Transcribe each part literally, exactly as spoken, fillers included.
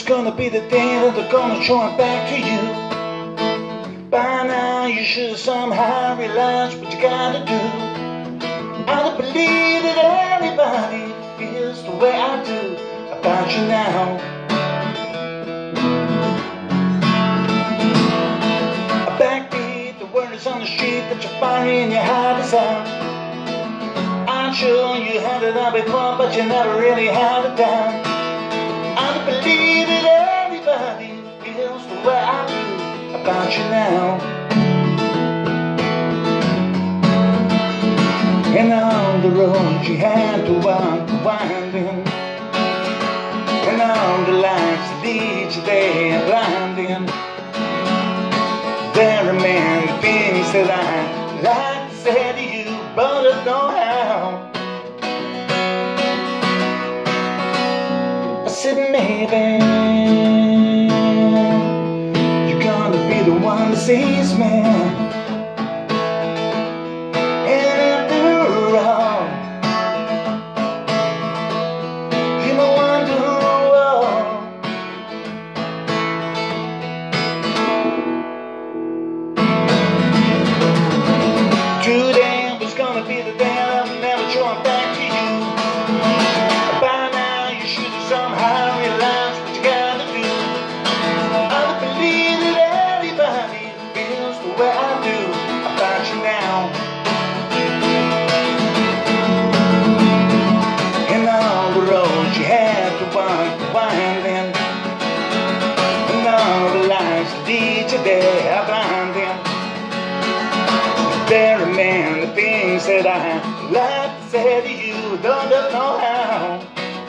gonna be the day that they're gonna show it back to you. By now you should somehow realize what you gotta do. I don't believe that anybody feels the way I do about you now. A backbeat, the word is on the street that you're firing your heart is out. I'm sure you had it out before, but you never really had it down. I don't believe that anybody feels the way I do about you now. And on the road you had to walk winding, and on the lights that lead you there blinding. There are many things that I'd like to say to you, but I don't know how. I said maybe you're gonna be the one that sees me. And after all, you may wonder all. Today was gonna be the day I'm never drawn back to you. By now you should have somehow realized what you gotta do. I don't believe that anybody feels the way I do about you now. And on the road you had to walk winding, and all the lights that lead you there blinding. There are many things that I'd like to say to you, don't know how.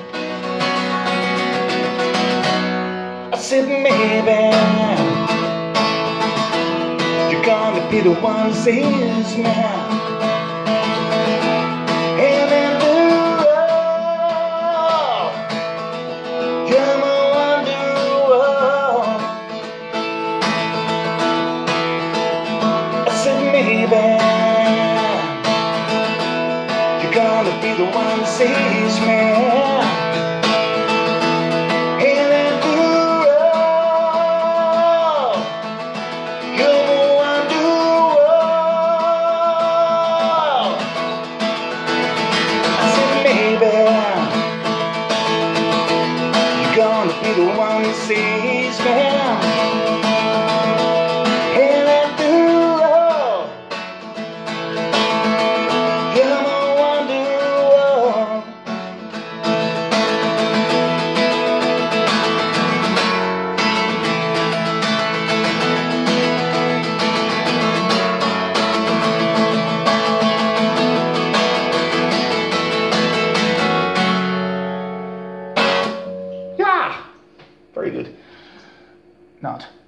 I said maybe you're gonna be the one that sees me. And after all, you're my wonder. I said maybe you're gonna be the one that sees me. Gonna be the one that sees me. And after all, you're my wonder. Yeah, very good. Not.